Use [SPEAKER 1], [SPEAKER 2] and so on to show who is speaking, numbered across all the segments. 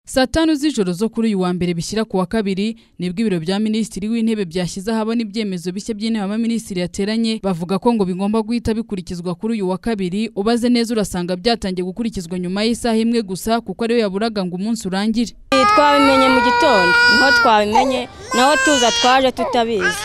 [SPEAKER 1] Saa 5 z'ijoro zo kuri uyu wa mbere bishyira ku wa kabiri nibwo ibiro bya Minisitiri w'Intebe byashyize ahabona ibyemezo bishya by'inama Minisitiri yateranye bavuga ko ngo bigomba guhita bikurikizwa kuri uyu wa kabiri. Ubaze neza urasanga byatangiye gukurikizwa nyuma y'isaha imwe gusa kuko ariyo yaburaga ngo umunsi urangire.
[SPEAKER 2] Twabimenye mu gitondo niho twabimenye naho tuza twaje tutabizi.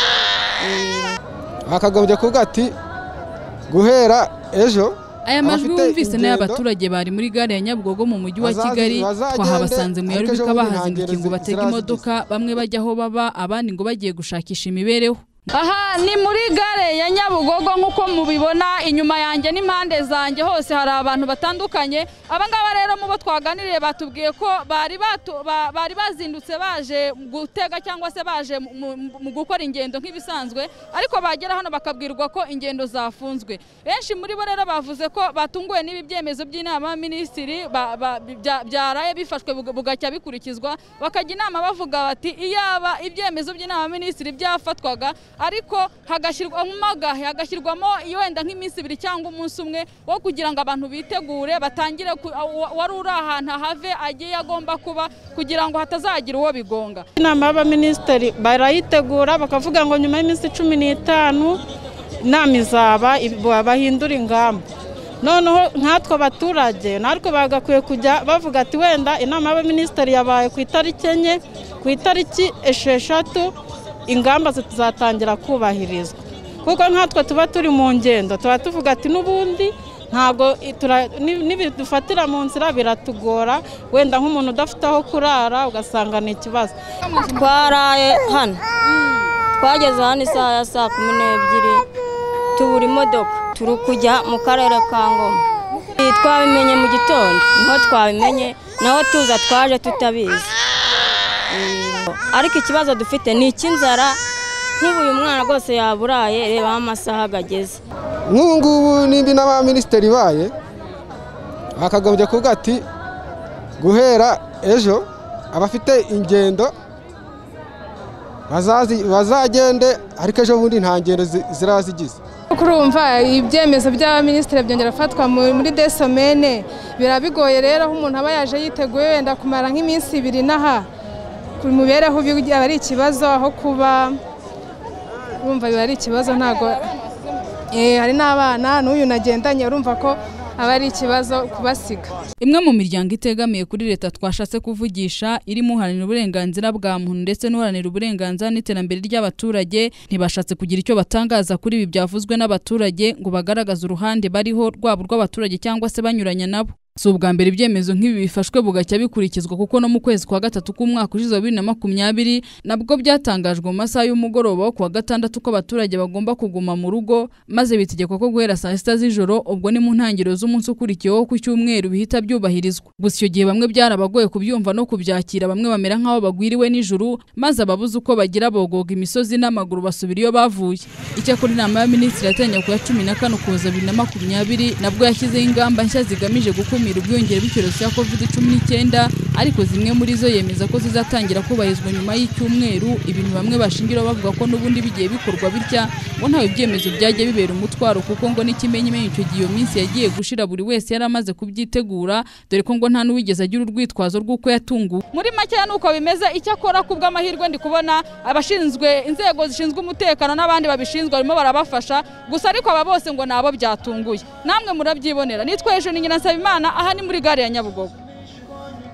[SPEAKER 3] Akagombye kuvuga ati guhera ejo.
[SPEAKER 1] Aya majwi wumvise n'abaturage bari muri gare ya Nyabugogo mu mujyi wa Kigali twahabasanze mu yarubika bahazindukiye ngo batega imodoka bamwe bajya aho baba abandi ngo bagiye gushakisha imibereho. Aha ni muri gare ya Nyabugogo nkuko mubibona inyuma yanjye n'impande zanjye hose hari abantu batandukanye. Abangaba rero mubo twaganiriye batubwiye ko bari bazindutse baje gutega cyangwa se baje mu gukora ingendo nk'ibisanzwe ariko bagera hano bakabwirwa ko ingendo zafunzwe. Benshi muri bo rero bavuze ko batunguwe n'ibi byemezo by'inama Minisitiri byaraye bifashwe bugacya bikurikizwa bakajya inama bavuga bati iyaba ibyemezo by'inama Minisitiri byafatwaga ariko hagashyirwamo wenda nk'iminsi 2 cyangwa umunsi umwe wo kugira ngo abantu bitegure batangire wari uri ahantu have agiye agomba kuba kugira ngo hatazagira uwo bigonga.
[SPEAKER 4] Inama y'Abaminisitiri barayitegura bakavuga ngo nyuma y'iminsi 15 inama izaba bahindura ingamba. Noneho nkatwe abaturage nariko bagakwiye kujya bavuga ati wenda inama y'Abaminisitiri yabaye ku itariki 4 ku itariki 6 ingamba zizatangira kubahirizwa kuko nkatwe tuba turi mu ngendo tuba tuvuga ati n'ubundi ntago nibidufatira mu nzira biratugora wenda nk'umuntu udafite aho kurara ugasanga ni ikibazo.
[SPEAKER 2] Twaraye hano twageze hano isaha ya saa 12 tubura imodoka turi kujya mu karere ka Ngoma. Twabimenye mu gitondo niho twabimenye naho tuza twaje tutabizi. Ariko ikibazo dufite ni icy'inzara nk'ubu uyu mwana rwose yaburaye reba amasaha ageze.
[SPEAKER 3] Ngubu nimbi n'Abaminisitiri baye akagombye kuvuga ati guhera ejo abafite ingendo bazagende ariko ejo bundi nta ngendo zirazigize.
[SPEAKER 5] Kurumva ibyemezo by'Abaminisitiri byongera fatwa muri desomene birabigoye rero aho umuntu aba yaje yiteguye wenda kumara nk'iminsi 2 naha mubereho ari ikibazo aho kuba urumva biba ari ikibazo ntago hari n'abana n'uyu nagendanye urumva ko aba ari ikibazo kubasiga.
[SPEAKER 1] Imwe mu miryango itegamiye kuri leta twashatse kuvugisha irimo uharanira uburenganzira bwa muntu ndetse n'uharanira uburenganzira n'iterambere ry'abaturage ntibashatse kugira icyo batangaza kuri ibi byavuzwe n'abaturage ngo bagaragaze uruhande bariho rwabo rw'abaturage cyangwa se banyuranya nabo. Si ubwa mbere ibyemezo nk'ibi bifashwe bugacya bikurikizwa kuko no mu kwezi kwa 3 k'umwaka ushize 2020 nabwo byatangajwe mu masaha y'umugoroba ku wa 6 ko abaturage bagomba kuguma mu rugo maze bitegekwa ko guhera saa 6 z'ijoro ubwo ni mu ntangiriro z'umunsi ukurikiyeho ku cyumweru bihita byubahirizwa. Gusa icyo gihe bamwe byarabagoye kubyumva no kubyakira bamwe bamera nk'aho bagwiriwe n'ijuru maze ababuze uko bagira bogoga imisozi n'amaguru basubira iyo bavuye. Icyakora inama y'Abaminisitiri yateranye ku ya 14 Ukuboza 2020 nabwo yashyizeho ingamba nshya zigamije gukumira ubwiyongere bw'icyorezo cya COVID-19 ariko zimwe muri zo yemeza ko zizatangira kubahirizwa nyuma y'icyumweru. Ibintu bamwe bashingiraho bavuga ko n'ubundi bigiye bikorwa bitya ngo ntawe ibyemezo byagiye bibera umutwaro kuko ngo n'ikimenyimenyi icyo gihe iyo minsi yagiye gushira buri wese yari amaze kubyitegura dore ko ngo nta n'uwigeze agira urwitwazo rw'uko yatunguwe. Muri make nuko bimeze. Icyakora kubw'amahirwe ndi kubona abashinzwe inzego zishinzwe umutekano n'abandi babishinzwe barimo barabafasha gusa ariko aba bose ngo nabo byatunguye. Namwe murabyibonera. Nitwe ejo ni Nyina Nsabimana aha ni muri gare ya Nyabugogo.